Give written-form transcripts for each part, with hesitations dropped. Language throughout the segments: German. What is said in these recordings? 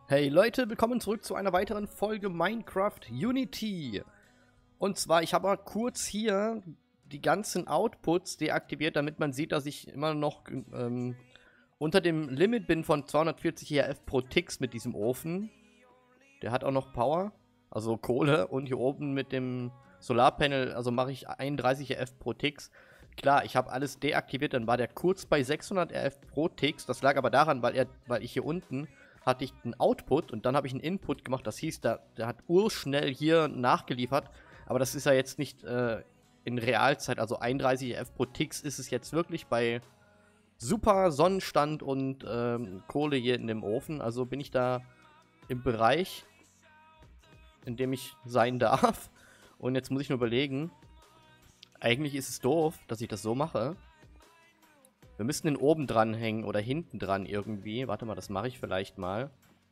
Hey Leute, willkommen zurück zu einer weiteren Folge Minecraft Unity. Und zwar, ich habe mal kurz hier die ganzen Outputs deaktiviert, damit man sieht, dass ich immer noch unter dem Limit bin von 240 RF pro Ticks mit diesem Ofen. Der hat auch noch Power, also Kohle. Und hier oben mit dem Solarpanel, also mache ich 31 RF pro Ticks. Klar, ich habe alles deaktiviert, dann war der kurz bei 600 RF pro Ticks. Das lag aber daran, weil ich hier unten hatte ich einen Output und dann habe ich einen Input gemacht. Das hieß, der hat urschnell hier nachgeliefert. Aber das ist ja jetzt nicht in Realzeit. Also 31 RF pro Ticks ist es jetzt wirklich bei super Sonnenstand und Kohle hier in dem Ofen. Also bin ich da im Bereich, in dem ich sein darf. Und jetzt muss ich nur überlegen. Eigentlich ist es doof, dass ich das so mache. Wir müssen den oben dran hängen oder hinten dran irgendwie. Warte mal, das mache ich vielleicht mal.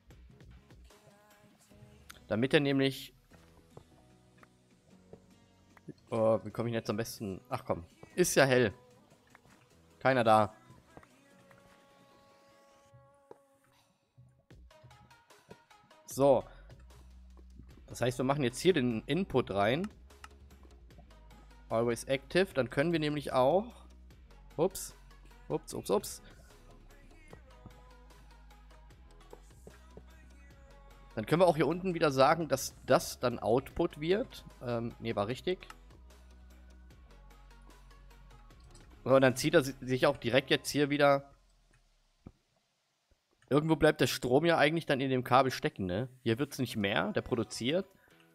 Damit er nämlich... Oh, wie komme ich jetzt am besten... Ach komm, ist ja hell. Keiner da. So. Das heißt, wir machen jetzt hier den Input rein. Always active. Dann können wir nämlich auch... Ups. Ups. Dann können wir auch hier unten wieder sagen, dass das dann Output wird. Ne, war richtig. Und dann zieht er sich auch direkt jetzt hier wieder... Irgendwo bleibt der Strom ja eigentlich dann in dem Kabel stecken, ne? Hier wird es nicht mehr, der produziert.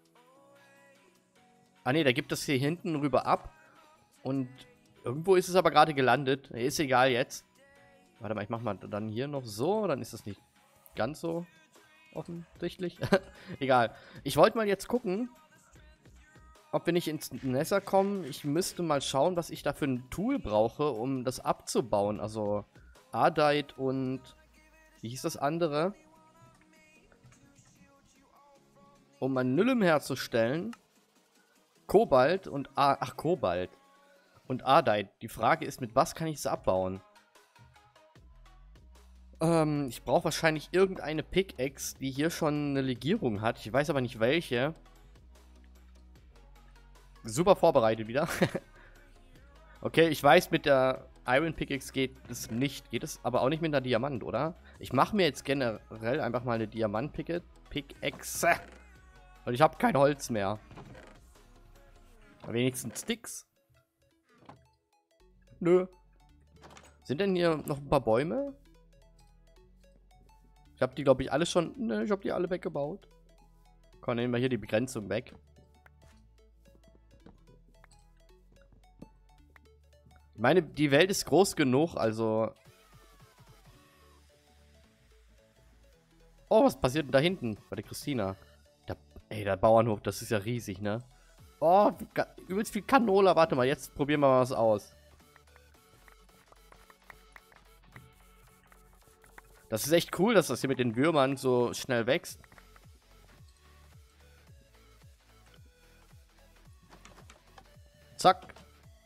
Ah ne, der gibt das hier hinten rüber ab. Und... Irgendwo ist es aber gerade gelandet. Ist egal jetzt. Warte mal, ich mach mal dann hier noch so. Dann ist das nicht ganz so offensichtlich. Egal. Ich wollte mal jetzt gucken, ob wir nicht ins Nether kommen. Ich müsste mal schauen, was ich da für ein Tool brauche, um das abzubauen. Also Ardite und... Wie hieß das andere? Um ein Nylem herzustellen. Kobalt und... Ach, Kobalt. Und Ardite. Die Frage ist, mit was kann ich es abbauen? Ich brauche wahrscheinlich irgendeine Pickaxe, die hier schon eine Legierung hat. Ich weiß aber nicht welche. Super vorbereitet wieder. Okay, ich weiß, mit der Iron Pickaxe geht es nicht. Geht es aber auch nicht mit einer Diamant, oder? Ich mache mir jetzt generell einfach mal eine Diamant-Pickaxe. Und ich habe kein Holz mehr. Aber wenigstens Sticks. Nö. Sind denn hier noch ein paar Bäume? Ich habe die, glaube ich, alle schon... Ne, ich habe die alle weggebaut. Komm, nehmen wir hier die Begrenzung weg. Ich meine, die Welt ist groß genug, also... Oh, was passiert denn da hinten? Bei der Christina. Ey, der Bauernhof, das ist ja riesig, ne? Oh, übelst viel Canola. Warte mal, jetzt probieren wir mal was aus. Das ist echt cool, dass das hier mit den Würmern so schnell wächst. Zack.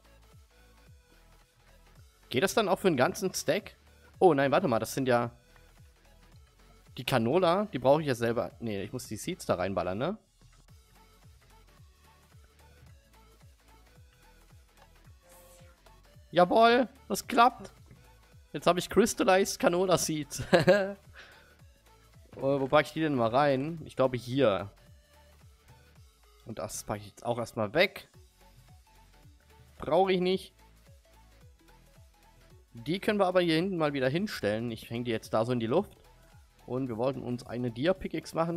Geht das dann auch für einen ganzen Stack? Oh nein, warte mal, das sind ja... Die Canola, die brauche ich ja selber... Nee, ich muss die Seeds da reinballern, ne? Jawohl, das klappt. Jetzt habe ich Crystallized Canola Seeds. Wo packe ich die denn mal rein? Ich glaube hier. Und das packe ich jetzt auch erstmal weg. Brauche ich nicht. Die können wir aber hier hinten mal wieder hinstellen. Ich hänge die jetzt da so in die Luft. Und wir wollten uns eine Dia-Pickaxe machen.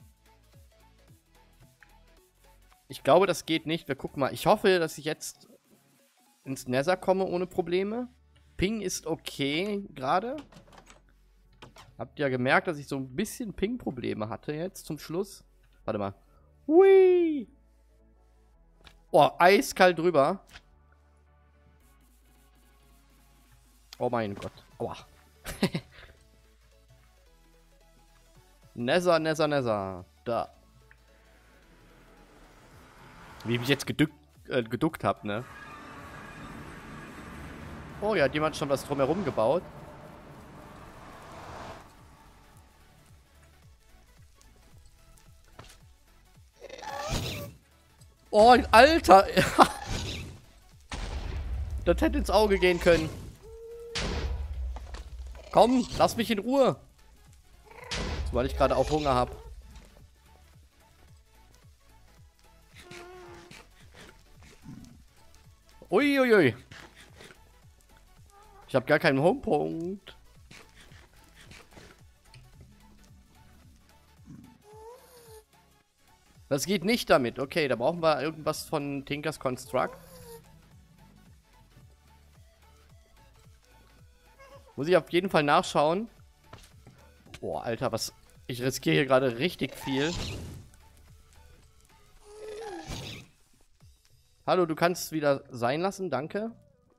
Ich glaube, das geht nicht. Wir gucken mal. Ich hoffe, dass ich jetzt ins Nether komme ohne Probleme. Ping ist okay gerade. Habt ihr ja gemerkt, dass ich so ein bisschen Ping-Probleme hatte jetzt zum Schluss. Warte mal. Hui! Oh, eiskalt drüber. Oh mein Gott. Aua. Nether. Da. Wie ich mich jetzt geduckt habe, ne? Oh ja, hat jemand schon was drumherum gebaut? Oh, Alter. Das hätte ins Auge gehen können. Komm, lass mich in Ruhe. Weil ich gerade auch Hunger habe. Uiuiui. Ich habe gar keinen Homepunkt. Das geht nicht damit. Okay, da brauchen wir irgendwas von Tinkers Construct. Muss ich auf jeden Fall nachschauen. Boah, Alter, was... Ich riskiere hier gerade richtig viel. Hallo, du kannst wieder sein lassen, danke.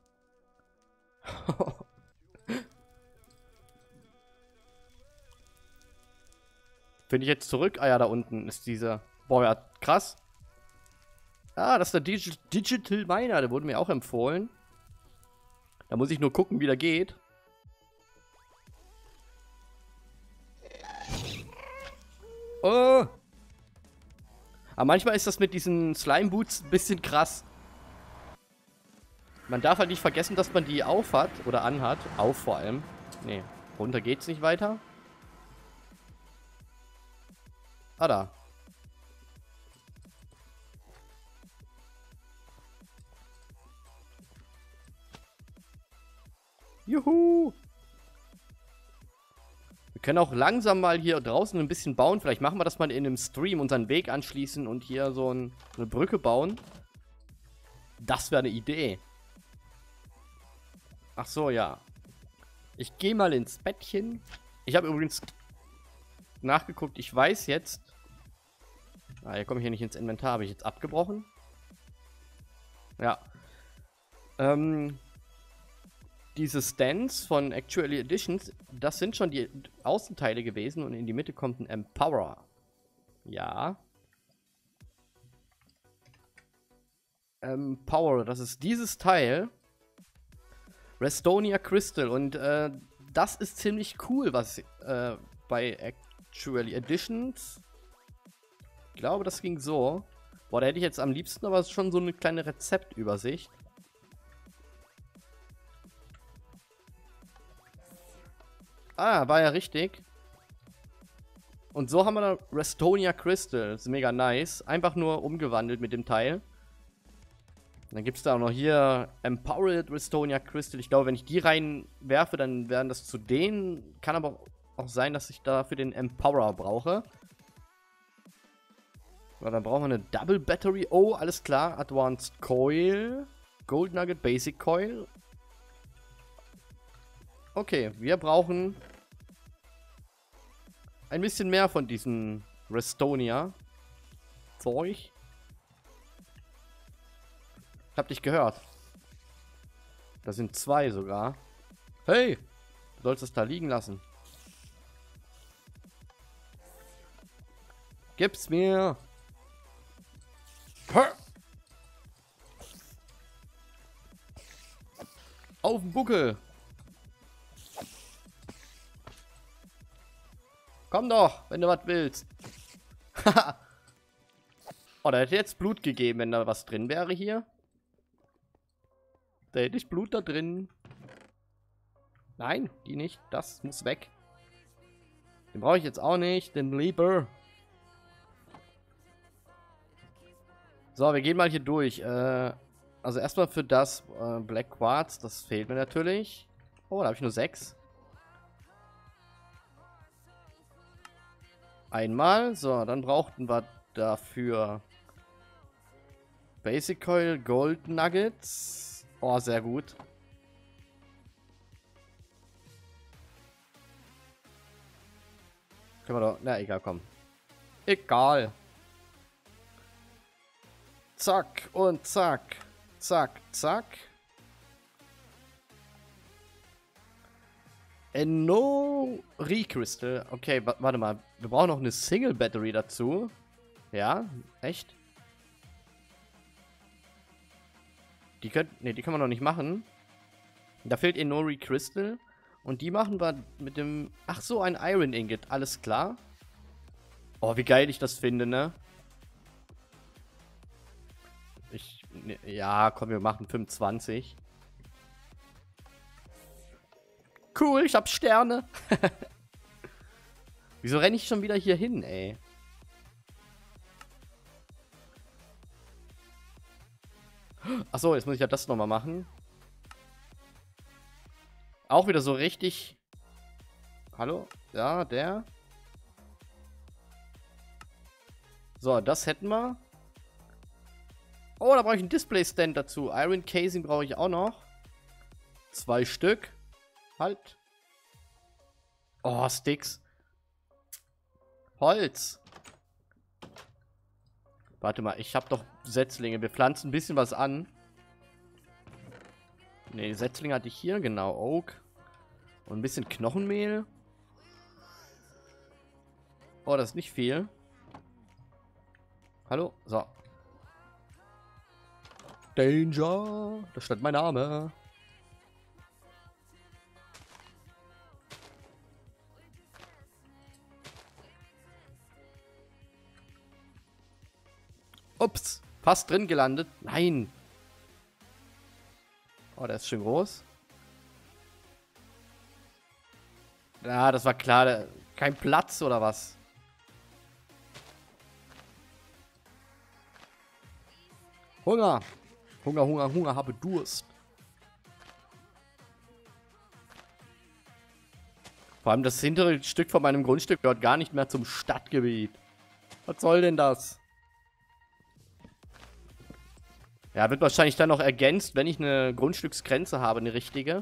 Finde ich jetzt zurück? Ah ja, da unten ist dieser... Boah, ja, krass. Ah, das ist der Digital Miner, der wurde mir auch empfohlen. Da muss ich nur gucken, wie der geht. Oh! Aber manchmal ist das mit diesen Slime Boots ein bisschen krass. Man darf halt nicht vergessen, dass man die auf hat oder anhat. Auf vor allem. Nee, runter geht's nicht weiter. Ah, da. Juhu! Wir können auch langsam mal hier draußen ein bisschen bauen. Vielleicht machen wir das mal in einem Stream, unseren Weg anschließen und hier so eine Brücke bauen. Das wäre eine Idee. Ach so, ja. Ich gehe mal ins Bettchen. Ich habe übrigens nachgeguckt. Ich weiß jetzt... Ah, hier komme ich hier nicht ins Inventar. Habe ich jetzt abgebrochen? Ja. Diese Stands von Actually Editions, das sind schon die Außenteile gewesen und in die Mitte kommt ein Empowerer. Ja. Empowerer, das ist dieses Teil. Restonia Crystal und das ist ziemlich cool, was bei Actually Editions... Ich glaube, das ging so. Boah, da hätte ich jetzt am liebsten aber schon so eine kleine Rezeptübersicht. Ah, war ja richtig. Und so haben wir da Restonia Crystal. Das ist mega nice. Einfach nur umgewandelt mit dem Teil. Dann gibt es da auch noch hier Empowered Restonia Crystal. Ich glaube, wenn ich die reinwerfe, dann werden das zu denen. Kann aber auch sein, dass ich dafür den Empowerer brauche. So, dann brauchen wir eine Double Battery. Oh, alles klar. Advanced Coil. Gold Nugget Basic Coil. Okay, wir brauchen ein bisschen mehr von diesem Restonia Zeug. Ich hab dich gehört. Da sind 2 sogar. Hey, du sollst es da liegen lassen. Gib's mir. Auf den Buckel. Komm doch, wenn du was willst. Oh, da hätte jetzt Blut gegeben, wenn da was drin wäre hier. Da hätte ich Blut da drin. Nein, die nicht. Das muss weg. Den brauche ich jetzt auch nicht. Den lieber. So, wir gehen mal hier durch. Also erstmal für das Black Quartz. Das fehlt mir natürlich. Oh, da habe ich nur 6. Einmal. So, dann brauchten wir dafür Basic Coil, Gold Nuggets. Oh, sehr gut. Können wir doch... Na, egal, komm. Egal. Zack und zack. Zack, zack. No Recrystal. Okay, warte mal. Wir brauchen noch eine Single Battery dazu. Ja, echt? Die können wir noch nicht machen. Da fehlt Enori Crystal. Und die machen wir mit dem... Ach so, ein Iron Ingot. Alles klar. Oh, wie geil ich das finde, ne? Ja, komm, wir machen 25. Cool, ich hab Sterne. Wieso renne ich schon wieder hier hin, ey? Achso, jetzt muss ich ja das nochmal machen. Auch wieder so richtig... Hallo? Ja, der. So, das hätten wir. Oh, da brauche ich einen Display-Stand dazu. Iron Casing brauche ich auch noch. 2 Stück. Halt. Oh, Sticks. Holz. Warte mal, ich habe doch Setzlinge. Wir pflanzen ein bisschen was an. Ne, Setzlinge hatte ich hier, genau. Oak. Und ein bisschen Knochenmehl. Oh, das ist nicht viel. Hallo? So. Danger. Da stand mein Name. Ups. Fast drin gelandet. Nein. Oh, der ist schön groß. Ja, das war klar. Kein Platz oder was? Hunger. Hunger, Hunger, Hunger, habe Durst. Vor allem das hintere Stück von meinem Grundstück gehört gar nicht mehr zum Stadtgebiet. Was soll denn das? Ja, wird wahrscheinlich dann noch ergänzt, wenn ich eine Grundstücksgrenze habe, eine richtige.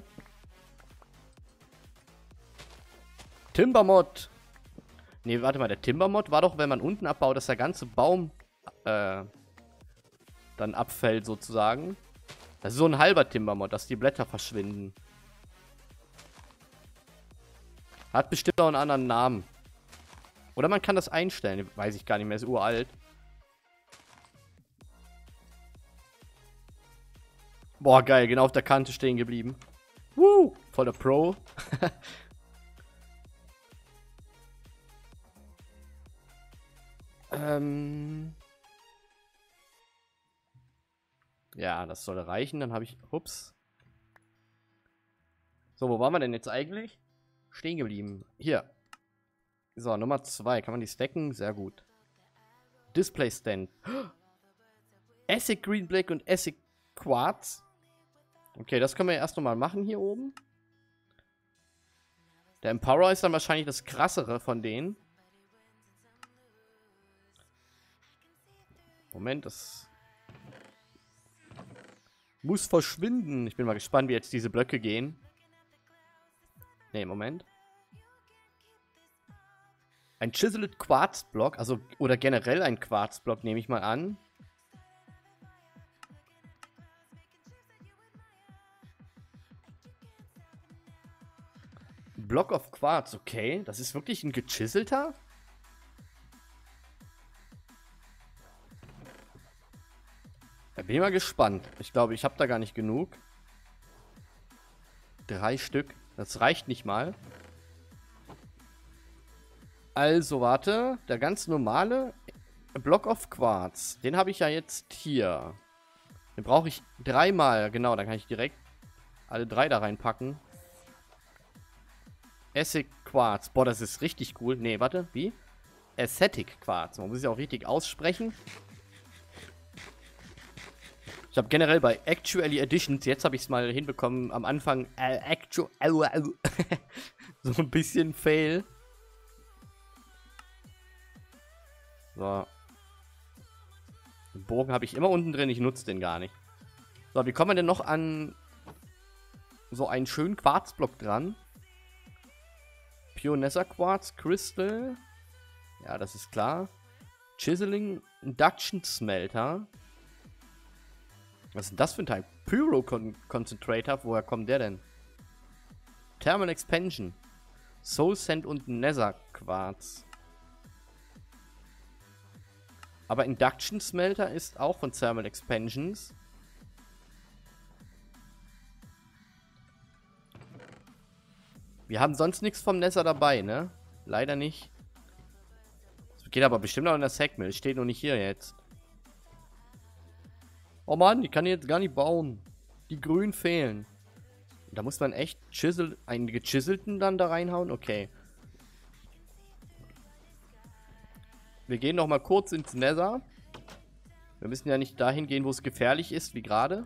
Timbermod. Ne, warte mal, der Timbermod war doch, wenn man unten abbaut, dass der ganze Baum dann abfällt sozusagen. Das ist so ein halber Timbermod, dass die Blätter verschwinden. Hat bestimmt auch einen anderen Namen. Oder man kann das einstellen, weiß ich gar nicht mehr, ist uralt. Boah, geil, genau auf der Kante stehen geblieben. Woo, voll der Pro. Ja, das soll reichen. Dann habe ich... Ups. So, wo waren wir denn jetzt eigentlich? Stehen geblieben. Hier. So, Nummer 2. Kann man die stacken? Sehr gut. Display Stand. Acid Green Black und Acid Quartz. Okay, das können wir ja erst nochmal machen hier oben. Der Empower ist dann wahrscheinlich das krassere von denen. Moment, das muss verschwinden. Ich bin mal gespannt, wie jetzt diese Blöcke gehen. Ne, Moment. Ein Chiseled Quarzblock, also, oder generell ein Quarzblock, nehme ich mal an. Block of Quarz, okay. Das ist wirklich ein gechiselter? Da bin ich mal gespannt. Ich glaube, ich habe da gar nicht genug. 3 Stück. Das reicht nicht mal. Also, warte. Der ganz normale Block of Quarz. Den habe ich ja jetzt hier. Den brauche ich 3 mal. Genau, dann kann ich direkt alle 3 da reinpacken. Acid Quarz. Boah, das ist richtig cool. Nee, warte. Wie? Aesthetic Quarz. Man muss es ja auch richtig aussprechen. Ich habe generell bei Actually Editions, jetzt habe ich es mal hinbekommen, am Anfang so ein bisschen Fail. So. Den Bogen habe ich immer unten drin, ich nutze den gar nicht. So, wie kommen wir denn noch an so einen schönen Quarzblock dran? Pure Nether Quartz Crystal. Ja, das ist klar. Chiseling Induction Smelter. Was ist denn das für ein Teil? Pyro Concentrator? Woher kommt der denn? Thermal Expansion. Soul Sand und Nether Quarz. Aber Induction Smelter ist auch von Thermal Expansions. Wir haben sonst nichts vom Nether dabei, ne? Leider nicht. Das geht aber bestimmt auch in der Sackmill. Steht noch nicht hier jetzt. Oh Mann, ich kann jetzt gar nicht bauen. Die Grün fehlen. Da muss man echt einen gechiselten dann da reinhauen? Okay. Wir gehen noch mal kurz ins Nether. Wir müssen ja nicht dahin gehen, wo es gefährlich ist, wie gerade.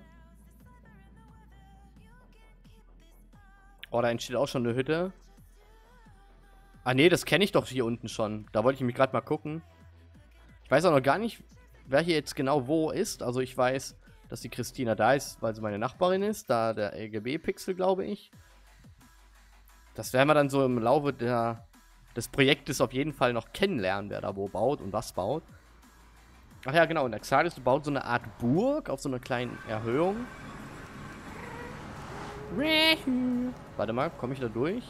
Oh, da entsteht auch schon eine Hütte. Ah, nee, das kenne ich doch hier unten schon. Da wollte ich mich gerade mal gucken. Ich weiß auch noch gar nicht, wer hier jetzt genau wo ist. Also ich weiß, dass die Christina da ist, weil sie meine Nachbarin ist. Da der LGB-Pixel, glaube ich. Das werden wir dann so im Laufe des Projektes auf jeden Fall noch kennenlernen, wer da wo baut und was baut. Ach ja, genau. Und Axalis baut so eine Art Burg auf so einer kleinen Erhöhung. Warte mal, komme ich da durch?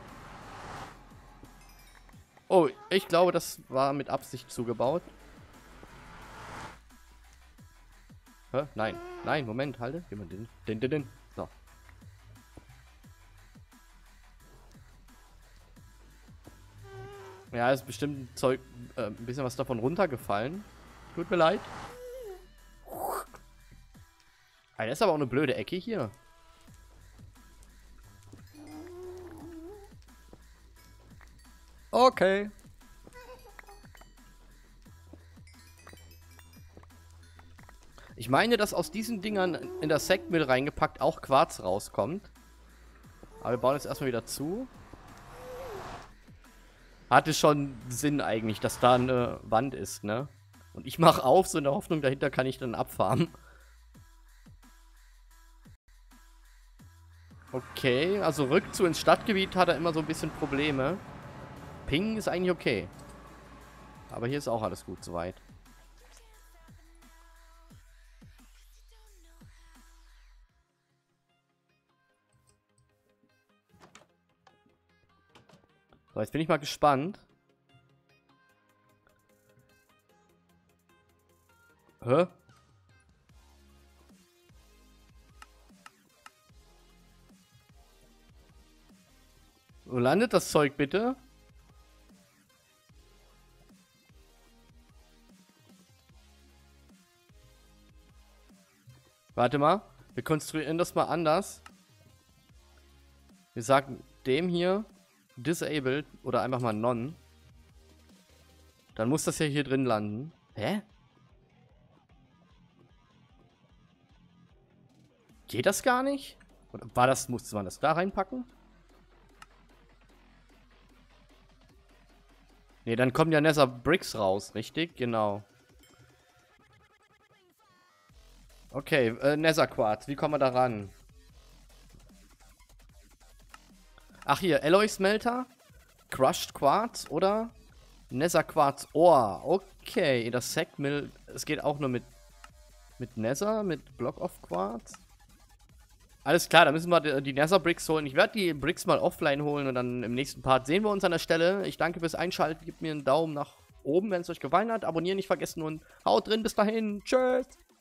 Oh, ich glaube, das war mit Absicht zugebaut. Hä? Nein. Nein, Moment, halte. Gib mal den. So. Ja, ist bestimmt ein bisschen was davon runtergefallen. Tut mir leid. Ah, das ist aber auch eine blöde Ecke hier. Okay. Ich meine, dass aus diesen Dingern in das Sackmill reingepackt auch Quarz rauskommt. Aber wir bauen jetzt erstmal wieder zu. Hatte schon Sinn eigentlich, dass da eine Wand ist, ne? Und ich mache auf, so in der Hoffnung, dahinter kann ich dann abfarmen. Okay, also Rückzug ins Stadtgebiet hat er immer so ein bisschen Probleme. Ping ist eigentlich okay. Aber hier ist auch alles gut soweit. So, jetzt bin ich mal gespannt. Hä? Wo landet das Zeug bitte? Warte mal. Wir konstruieren das mal anders. Wir sagen dem hier disabled oder einfach mal none. Dann muss das ja hier drin landen. Hä? Geht das gar nicht? Oder musste man das da reinpacken? Ne, dann kommen ja Nether Bricks raus, richtig? Genau. Okay, Nether Quartz, wie kommen wir da ran? Ach hier, Alloy Smelter, Crushed Quartz oder Nether Quartz Ore. Okay, das Sackmill, es geht auch nur mit Nether, mit Block of Quartz. Alles klar, da müssen wir die Nether Bricks holen. Ich werde die Bricks mal offline holen und dann im nächsten Part sehen wir uns an der Stelle. Ich danke fürs Einschalten, gebt mir einen Daumen nach oben, wenn es euch gefallen hat. Abonnieren nicht vergessen und haut drin, bis dahin. Tschüss.